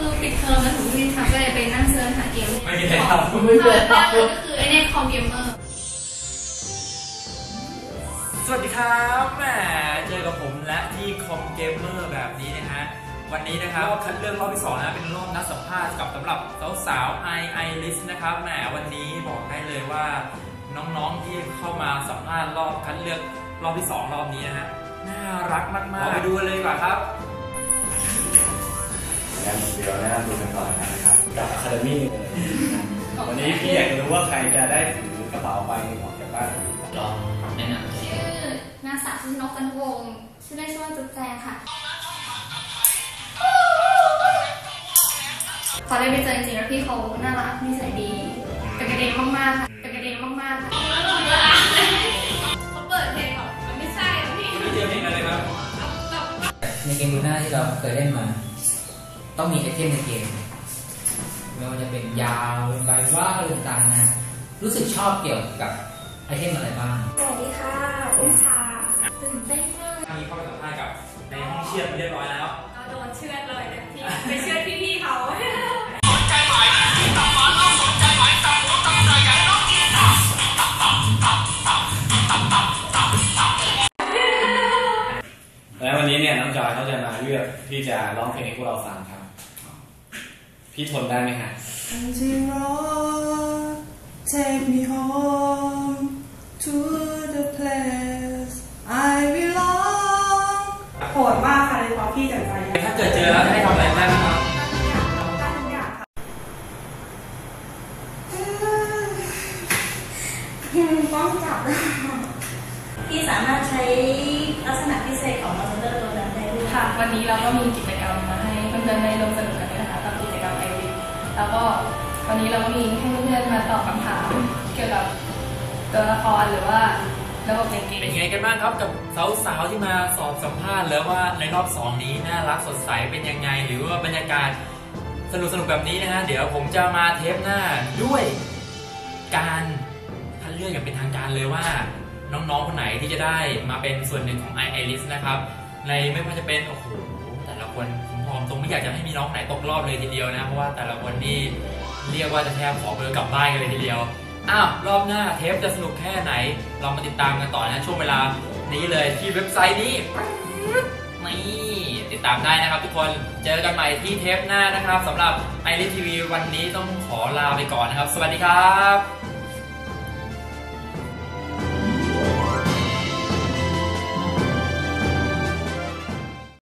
คือปิดเทอมแล้วหนูไม่ได้ทำก็เลยไปนั่งเซิร์ชหาเกมไม่มีใครทำไม่เลยก็คือไอเน็ตคอมเกมเมอร์สวัสดีครับแหมเจอกับผมและที่คอมเกมเมอร์แบบนี้นะฮะวันนี้นะครับคัดเลือกรอบที่2นะเป็นรอบนัดสัมภาษณ์กับสำหรับสาวๆไอริสนะครับแหมวันนี้บอกได้เลยว่าน้องๆที่เข้ามาสัมภาษณ์รอบคัดเลือกรอบที่2รอบนี้นะฮะน่ารักมากๆไปดูเลยดีกว่าครับงั้นเดี๋ยวแนะนำตัวกันก่อนนะครับกับ Academy เลยวันนี้พี่อยากจะรู้ว่าใครจะได้ถือกระเป๋าไปออกจากบ้านลองแนะนำชื่อนางสาวชื่อนกกันวงชื่อได้ชื่อว่าจุ๊บแจงค่ะพอได้ไปเจอจริงๆแล้วพี่เขาน่ารักนิสัยดีเป็นกันเองมากๆค่ะเป็นกันเองมากๆค่ะเขาเปิดเพลงแบบมันไม่ใช่พี่ไม่เจอเพลงอะไรครับในเกมลูน่าที่เราเคยเล่นมาต้องมีไอเทมในเกมไม่ว่าจะเป็นยาวเป็นใบว่าหรือต่างๆนะรู้สึกชอบเกี่ยวกับไอเทมอะไรบ้างสวัสดีค่ะอุ้มค่ะตื่นเต้นมากมีเข้าไปสัมภาษณ์กับในห้องเชียร์เรียบร้อยแล้วเราโดนเชือดเลยเต็มที่ไปเชือดพี่ๆเขาแล้ววันนี้เนี่ยน้องจอยเขาจะมาเลือกที่จะร้องเพลงให้พวกเราฟังครับพี่ทนได้ไหมฮะ Take me home to the place I belong โหดมากค่ะเลยเพราะพี่จัดใจถ้าเกิดเจอแล้วให้ทำอะไรได้ไหมครับต้องจับที่สามารถใช้ลักษณะพิเศษของมอนสเตอร์ตัวนั้นได้ด้วยค่ะวันนี้เราก็มีกิจกรรมมาให้เพื่อนๆได้ร่วมสนุกกันด้วยนะคะกับกิจกรรมไอริสแล้วก็วันนี้เราก็มีให้เพื่อนๆมาตอบคำถามเกี่ยวกับตัวละครหรือว่าระบบในเกมเป็นไงกันบ้างครับกับสาวๆที่มาสอบสัมภาษณ์แล้วว่าในรอบ2นี้น่ารักสดใสเป็นยังไงหรือว่าบรรยากาศสนุกๆแบบนี้นะฮะเดี๋ยวผมจะมาเทปหน้าด้วยการคัดเลือกอย่างเป็นทางการเลยว่าน้องๆคนไหนที่จะได้มาเป็นส่วนหนึ่งของ iRis นะครับในไม่ว่าจะเป็นโอ้โหแต่ละคนผมพร้อมตรงไม่อยากจะให้มีน้องไหนตกรอบเลยทีเดียวนะเพราะว่าแต่ละคนนี่เรียกว่าจะแทบขอเบอร์กลับบ้านกันเลยทีเดียวอ้าวรอบหน้าเทปจะสนุกแค่ไหนเรามาติดตามกันต่อนะช่วงเวลานี้เลยที่เว็บไซต์นี้นี่ติดตามได้นะครับทุกคนเจอกันใหม่ที่เทปหน้านะครับสำหรับ iRis TV วันนี้ต้องขอลาไปก่อนนะครับสวัสดีครับ